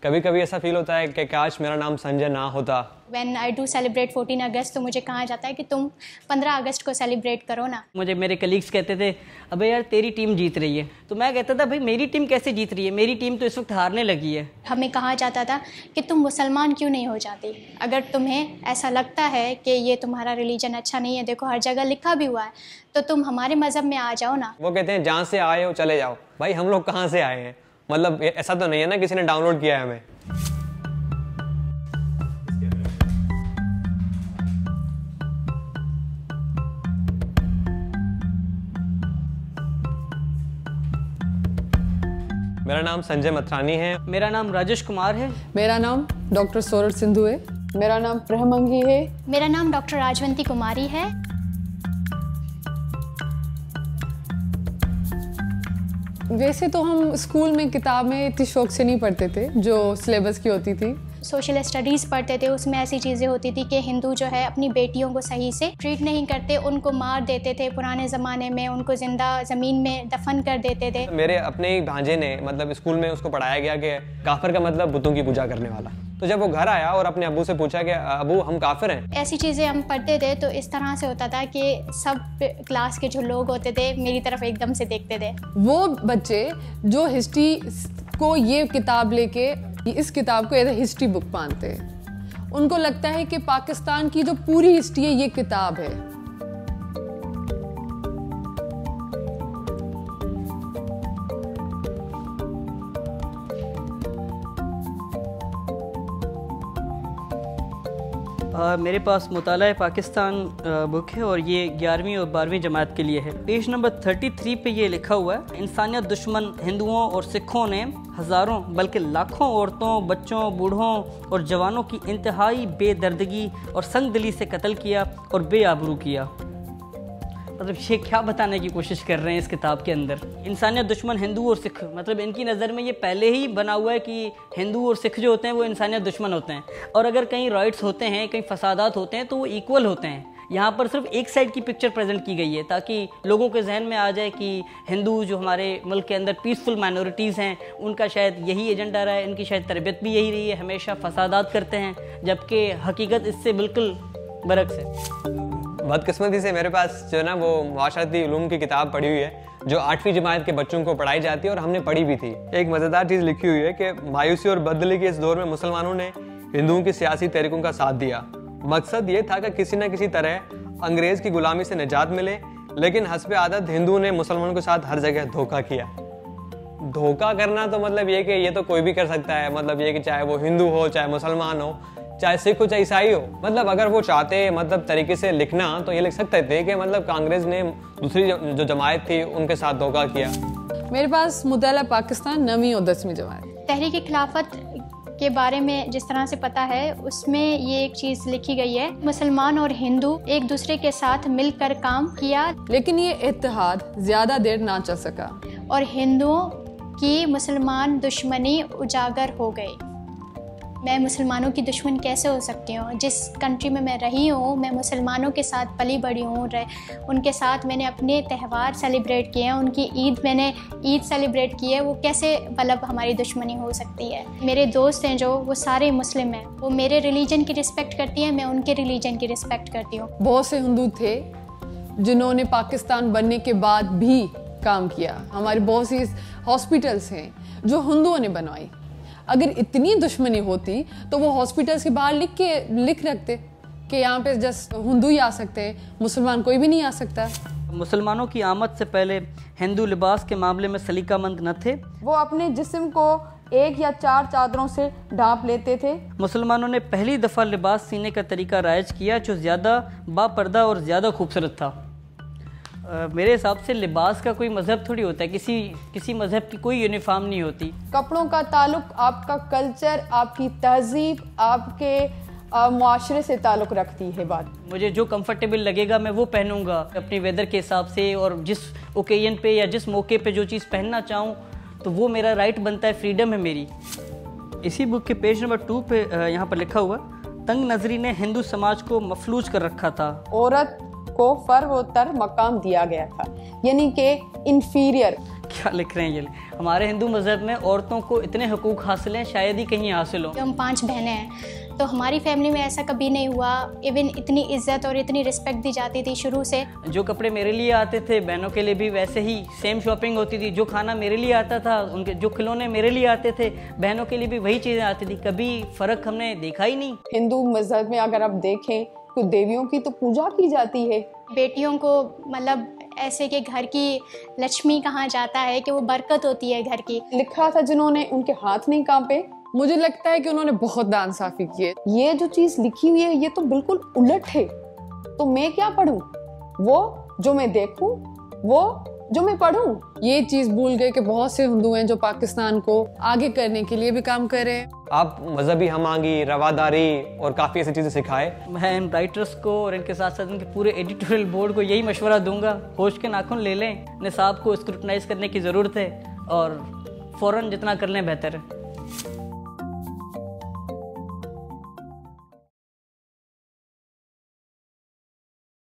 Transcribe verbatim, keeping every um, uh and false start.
कभी कभी ऐसा फील होता है कि काश मेरा नाम संजय ना होता। When I do celebrate fourteen August तो मुझे कहा जाता है कि तुम पंद्रह अगस्त को सेलिब्रेट करो ना। मुझे मेरे कलीग्स कहते थे अबे यार तेरी टीम जीत रही है, तो मैं कहता था भाई मेरी टीम कैसे जीत रही है, मेरी टीम तो इस वक्त हारने लगी है। हमें कहा जाता था कि तुम मुसलमान क्यों नहीं हो जाती, अगर तुम्हें ऐसा लगता है कि ये तुम्हारा रिलीजन अच्छा नहीं है, देखो हर जगह लिखा भी हुआ है, तो तुम हमारे मज़हब में आ जाओ ना। वो कहते हैं जहाँ से आए हो चले जाओ। भाई हम लोग कहाँ से आए हैं, मतलब ऐसा तो नहीं है ना किसी ने डाउनलोड किया है हमें। मेरा नाम संजय मथरानी है। मेरा नाम राजेश कुमार है। मेरा नाम डॉक्टर सोरठ सिंधु है। मेरा नाम प्रहमंगी है। मेरा नाम डॉक्टर राजवंती कुमारी है। वैसे तो हम स्कूल में किताबें इतनी शौक से नहीं पढ़ते थे जो सिलेबस की होती थी। सोशल स्टडीज़ पढ़ते थे, उसमें ऐसी चीज़ें होती थी कि हिंदू जो है अपनी बेटियों को सही से ट्रीट नहीं करते, उनको मार देते थे, पुराने ज़माने में उनको ज़िंदा ज़मीन में दफन कर देते थे। मेरे अपने ही भांजे ने मतलब स्कूल में उसको पढ़ाया गया कि काफिर का मतलब बुतों की पूजा करने वाला। तो जब वो घर आया और अपने अब्बू से पूछा कि अब्बू हम काफिर हैं, ऐसी चीज़ें हम पढ़ते थे तो इस तरह से होता था कि सब क्लास के जो लोग होते थे मेरी तरफ एकदम से देखते थे। वो बच्चे जो हिस्ट्री को ये किताब लेके इस किताब को एज ए हिस्ट्री बुक मानते हैं, उनको लगता है कि पाकिस्तान की जो पूरी हिस्ट्री है ये किताब है। आ, मेरे पास मुताला पाकिस्तान बुक है और ये ग्यारहवीं और बारहवीं जमात के लिए है। पेज नंबर तैंतीस पे ये लिखा हुआ है, इंसानियत दुश्मन हिंदुओं और सिखों ने हज़ारों बल्कि लाखों औरतों, बच्चों, बूढ़ों और जवानों की इंतहाई बेदर्दगी और संगदिली से कत्ल किया और बेआबरू किया। मतलब ये क्या बताने की कोशिश कर रहे हैं इस किताब के अंदर। इंसानियत दुश्मन हिंदू और सिख, मतलब इनकी नज़र में ये पहले ही बना हुआ है कि हिंदू और सिख जो होते हैं वो इंसानियत दुश्मन होते हैं, और अगर कहीं राइट्स होते हैं, कहीं फसादात होते हैं तो वो इक्वल होते हैं। यहाँ पर सिर्फ एक साइड की पिक्चर प्रेजेंट की गई है ताकि लोगों के जहन में आ जाए कि हिंदू जो हमारे मुल्क के अंदर पीसफुल माइनॉरिटीज़ हैं उनका शायद यही एजेंडा रहा है, इनकी शायद तरबियत भी यही रही है, हमेशा फसादात करते हैं, जबकि हकीकत इससे बिल्कुल बरक्स है। बदकिस्मती से मेरे पास जो है ना वो माशरती उलूम की किताब पढ़ी हुई है जो आठवीं जमात के बच्चों को पढ़ाई जाती है और हमने पढ़ी भी थी। एक मज़ेदार चीज़ लिखी हुई है कि मायूसी और बदली के इस दौर में मुसलमानों ने हिंदुओं की सियासी तहरीकों का साथ दिया। मकसद ये था कि किसी न किसी तरह अंग्रेज़ की गुलामी से निजात मिले, लेकिन हस्ब आदत हिंदुओं ने मुसलमानों के साथ हर जगह धोखा किया। धोखा करना तो मतलब ये कि ये तो कोई भी कर सकता है, मतलब ये कि चाहे वो हिंदू हो, चाहे मुसलमान हो, चाहे सिख हो, चाहे ईसाई हो। मतलब अगर वो चाहते मतलब तरीके से लिखना तो ये लिख सकते थे कि मतलब कांग्रेस ने दूसरी जो जमात थी उनके साथ धोखा किया। मेरे पास मुताला पाकिस्तान नवीं और दसवीं जमात। तहरीक खिलाफत के बारे में जिस तरह से पता है उसमें ये एक चीज़ लिखी गई है, मुसलमान और हिंदू एक दूसरे के साथ मिलकर काम किया, लेकिन ये इत्तेहाद ज़्यादा देर ना चल सका और हिंदुओं की मुसलमान दुश्मनी उजागर हो गई। मैं मुसलमानों की दुश्मन कैसे हो सकती हूँ? जिस कंट्री में मैं रही हूँ, मैं मुसलमानों के साथ पली बड़ी हूँ, उनके साथ मैंने अपने त्यौहार सेलिब्रेट किए हैं, उनकी ईद मैंने ईद सेलिब्रेट की है, वो कैसे मतलब हमारी दुश्मनी हो सकती है? मेरे दोस्त हैं जो वो सारे मुस्लिम हैं, वो मेरे रिलीजन की रिस्पेक्ट करती हैं, मैं उनके रिलीजन की रिस्पेक्ट करती हूँ। बहुत से हिंदू थे जिन्होंने पाकिस्तान बनने के बाद भी काम किया। हमारे बहुत सी हॉस्पिटल्स हैं जो हिंदुओं ने बनवाई। अगर इतनी दुश्मनी होती तो वो हॉस्पिटल्स के बाहर लिख के लिख रखते कि यहाँ पे जस्ट हिंदू ही आ सकते हैं, मुसलमान कोई भी नहीं आ सकता। मुसलमानों की आमद से पहले हिंदू लिबास के मामले में सलीकामंद न थे। वो अपने जिस्म को एक या चार चादरों से ढांप लेते थे। मुसलमानों ने पहली दफ़ा लिबास सीने का तरीका राइज किया जो ज़्यादा बापर्दा और ज़्यादा खूबसूरत था। Uh, मेरे हिसाब से लिबास का कोई मज़हब थोड़ी होता है, किसी किसी मज़हब की कोई यूनिफॉर्म नहीं होती। कपड़ों का ताल्लुक आपका कल्चर, आपकी तहजीब, आपके मुआशरे से ताल्लुक रखती है बात। मुझे जो कंफर्टेबल लगेगा मैं वो पहनूंगा अपनी वेदर के हिसाब से, और जिस ओकेजन पे या जिस मौके पे जो चीज़ पहनना चाहूँ तो वो मेरा राइट बनता है, फ्रीडम है मेरी। इसी बुक के पेज नंबर टू पे यहाँ पर लिखा हुआ, तंग नजरी ने हिंदू समाज को मफलूज कर रखा था। औरत को फर्वतर मकाम दिया गया था, यानी कि इंफीरियर। क्या लिख रहे हैं ये? हमारे हिंदू मज़हब में औरतों को इतने हुकूक हासिल हैं, शायद ही कहीं हासिल हो। हम पांच बहनें हैं, तो हमारी फैमिली में ऐसा कभी नहीं हुआ। इवन इतनी इज्जत और इतनी रिस्पेक्ट दी जाती थी शुरू से। जो कपड़े मेरे लिए आते थे बहनों के लिए भी वैसे ही सेम शॉपिंग होती थी। जो खाना मेरे लिए आता था, उनके जो खिलौने मेरे लिए आते थे, बहनों के लिए भी वही चीज़ें आती थी। कभी फ़र्क हमने देखा ही नहीं। हिंदू मज़हब में अगर आप देखें तो देवियों की तो पूजा की जाती है। बेटियों को मतलब ऐसे कि घर की लक्ष्मी कहा जाता है कि वो बरकत होती है घर की। लिखा था जिन्होंने, उनके हाथ नहीं कांपे। मुझे लगता है कि उन्होंने बहुत दान साफी किए। ये जो चीज लिखी हुई है ये तो बिल्कुल उलट है। तो मैं क्या पढूं? वो जो मैं देखूं, वो जो मैं पढूं। ये चीज भूल गए कि बहुत से हिंदू हैं जो पाकिस्तान को आगे करने के लिए भी काम कर रहे हैं। आप मजहबी हमांगी, रवादारी और काफ़ी ऐसी चीज़ें सिखाए। मैं इन राइटर्स को और इनके साथ साथ इनके पूरे एडिटोरियल बोर्ड को यही मशवरा दूंगा, होश के नाखून ले लें, निसाब को स्क्रूटनाइज करने की ज़रूरत है और फ़ौरन जितना कर लें बेहतर है।